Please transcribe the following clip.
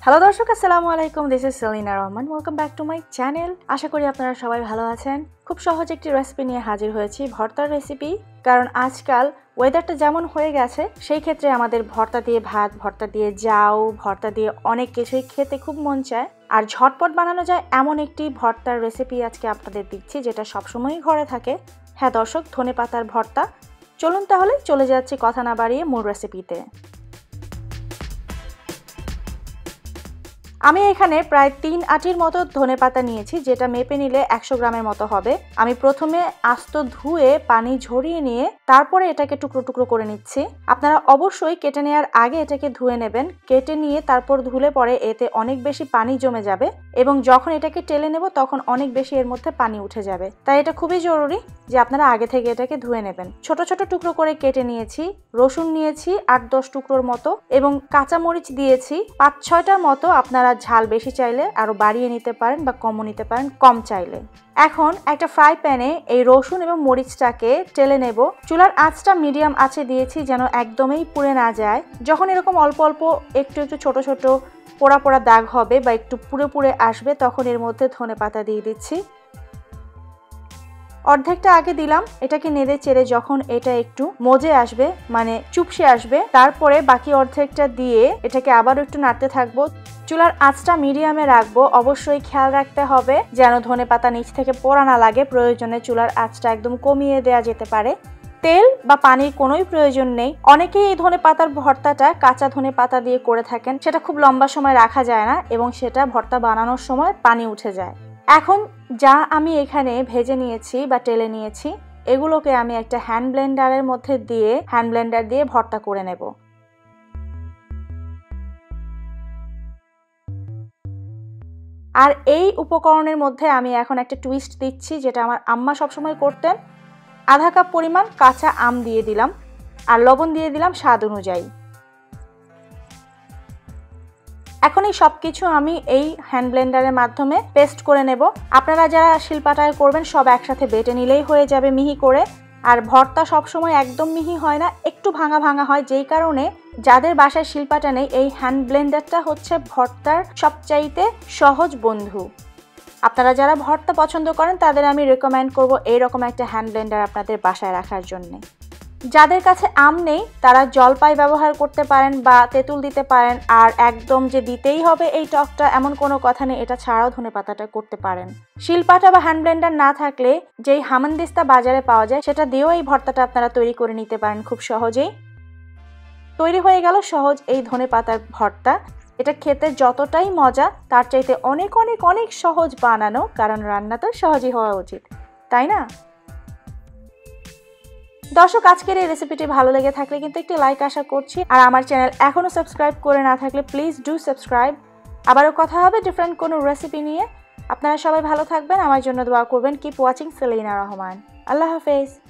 Hello দর্শক, আসসালামু আলাইকুম। This is Selina Rahman. Welcome back to my channel. আশা করি আপনারা সবাই ভালো আছেন। খুব সহজ একটি রেসিপি নিয়ে হাজির হয়েছি, ভর্তার রেসিপি। কারণ আজকাল ওয়েদারটা যেমন হয়ে গেছে, সেই ক্ষেত্রে আমাদের ভর্তা দিয়ে ভাত, ভর্তা দিয়ে জাউ, ভর্তা দিয়ে অনেক কিছুই খেতে খুব মন চায়। আর ঝটপট বানানো যায় এমন একটি ভর্তার রেসিপি আজকে আপনাদের দিচ্ছি, যেটা সবসময়ই ঘরে থাকে। হ্যাঁ দর্শক, ধনেপাতার ভর্তা। চলুন তাহলে চলে যাচ্ছি কথা না বাড়িয়ে মূল রেসিপিতে। আমি এখানে প্রায় 3 আটির মতো ধনেপাতা নিয়েছি, যেটা মেপে নিলে 100 গ্রামের মতো হবে। আমি প্রথমে আস্ত ধুয়ে পানি ঝরিয়ে নিয়ে তারপরে এটাকে টুকরো টুকরো করে নিচ্ছি। আপনারা অবশ্যই কেটে নেওয়ার আগে এটাকে ধুয়ে নেবেন। কেটে নিয়ে তারপর ধুলে পরে এতে অনেক বেশি পানি জমে যাবে এবং যখন এটাকে টেলে নেব তখন অনেক বেশি এর মধ্যে পানি উঠে যাবে। তাই এটা খুবই জরুরি যে আপনারা আগে থেকে এটাকে ধুয়ে নেবেন। ছোট ছোট টুকরো করে কেটে নিয়েছি। রসুন নিয়েছি 8-10 টুকরোর মতো এবং কাঁচামরিচ দিয়েছি 5-6টার মতো। আপনারা ঝাল বেশি চাইলে আরো বাড়িয়ে নিতে পারেন বা কমও নিতে পারেন কম চাইলে। এখন একটা ফ্রাই প্যানে এই রসুন এবং মরিচটাকে টেলে নেব। চুলার আঁচটা মিডিয়াম আঁচে দিয়েছি যেন একদমই পুড়ে না যায়। যখন এরকম অল্প অল্প একটু একটু ছোট ছোট পোড়া পোড়া দাগ হবে বা একটু পুড়ে পুড়ে আসবে, তখন এর মধ্যে ধনেপাতা দিয়ে দিচ্ছি। অর্ধেকটা আগে দিলাম। এটাকে নেড়ে চেড়ে যখন এটা একটু মজে আসবে, মানে চুপসে আসবে, তারপরে বাকি অর্ধেকটা দিয়ে এটাকে আবার একটু নাড়তে থাকবো। চুলার আঁচটা মিডিয়ামে রাখবো। অবশ্যই খেয়াল রাখতে হবে যেন ধনেপাতা নিচ থেকে পোড়া না লাগে। প্রয়োজনে চুলার আঁচটা একদম কমিয়ে দেওয়া যেতে পারে। তেল বা পানির কোনোই প্রয়োজন নেই। অনেকেই এই ধনেপাতার ভর্তাটা কাঁচা ধনেপাতা দিয়ে করে থাকেন, সেটা খুব লম্বা সময় রাখা যায় না এবং সেটা ভর্তা বানানোর সময় পানি উঠে যায়। এখন যা আমি এখানে ভেজে নিয়েছি বা টেলে নিয়েছি, এগুলোকে আমি একটা হ্যান্ড ব্লেন্ডারের মধ্যে দিয়ে হ্যান্ড ব্লেন্ডার দিয়ে ভর্তা করে নেব। আর এই উপকরণের মধ্যে আমি এখন একটা টুইস্ট দিচ্ছি, যেটা আমার আম্মা সবসময় করতেন। আধা কাপ পরিমাণ কাঁচা আম দিয়ে দিলাম আর লবণ দিয়ে দিলাম স্বাদ অনুযায়ী। এখন এই সব কিছু আমি এই হ্যান্ড ব্লেন্ডারের মাধ্যমে পেস্ট করে নেব। আপনারা যারা শিলপাটায় করবেন সব একসাথে বেটে নিলেই হয়ে যাবে মিহি করে। আর ভর্তা সবসময় একদম মিহি হয় না, একটু ভাঙা ভাঙা হয়, যেই কারণে যাদের বাসায় শিলপাটা নেই, এই হ্যান্ড ব্লেন্ডারটা হচ্ছে ভর্তার সবচাইতে সহজ বন্ধু। আপনারা যারা ভর্তা পছন্দ করেন তাদের আমি রেকমেন্ড করব এইরকম একটা হ্যান্ড ব্লেন্ডার আপনাদের বাসায় রাখার জন্য। যাদের কাছে আম নেই তারা জলপাই ব্যবহার করতে পারেন বা তেঁতুল দিতে পারেন। আর একদম যে দিতেই হবে এই টকটা এমন কোনো কথা নেই, এটা ছাড়াও ধনেপাতাটা করতে পারেন। শিলপাটা বা হ্যান্ড ব্লেন্ডার না থাকলে যেই হামানদিস্তা বাজারে পাওয়া যায় সেটা দিয়েও এই ভর্তাটা আপনারা তৈরি করে নিতে পারেন খুব সহজেই। তৈরি হয়ে গেল সহজ এই ধনেপাতার ভর্তা। এটা খেতে যতটাই মজা তার চাইতে অনেক অনেক অনেক সহজ বানানো, কারণ রান্না তো সহজই হওয়া উচিত, তাই না? দর্শক, আজকের এই রেসিপিটি ভালো লেগে থাকলে কিন্তু একটি লাইক আশা করছি। আর আমার চ্যানেল এখনো সাবস্ক্রাইব করে না থাকলে প্লিজ ডু সাবস্ক্রাইব। আবারও কথা হবে ডিফারেন্ট কোনো রেসিপি নিয়ে। আপনারা সবাই ভালো থাকবেন, আমার জন্য দোয়া করবেন। Keep watching Selina Rahman. আল্লাহ হাফেজ।